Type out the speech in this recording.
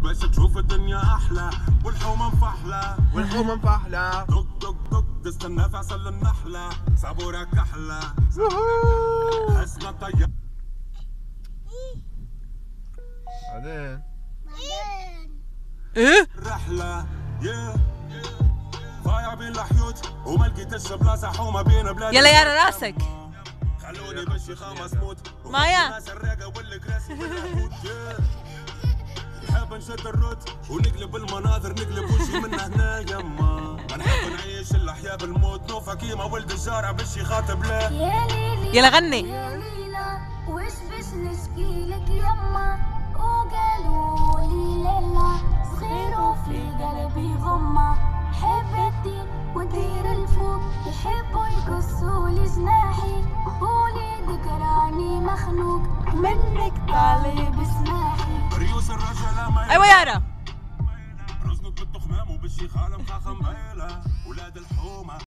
بس تشوف الدنيا احلى والحومه مفحله والحومه مفحله دق دق دق تستنى في عسل النحله صابورك احلى حسنا الطيار بعدين ايه رحله ضايع بين الحيوت وما لقيتش بلاصه حومه بين بلاد يلا يا راسك خلوني بشي خامس موت مايا. الناس الراقه والكراسي والعمود نحب نشد الروت ونقلب المناظر نقلب وجهي من هنا يما ما نحب نعيش الاحياء بالموت نوفا كيما ولد الجارع باش يخاطب له يا ليلي يلا غني. يا ليلى وش باش نشكي لك يما وقالوا لي لالا صغير وفي قلبي غمة حب الدين ودير الفوق يحبوا يقصوا لي جناحي وليدك راني مخنوق منك طالب اسماحي ريوس الرجل ما ايوه يارا رزقك بالتخمام وبالشي خالم خاخم بيله ولاد الحومه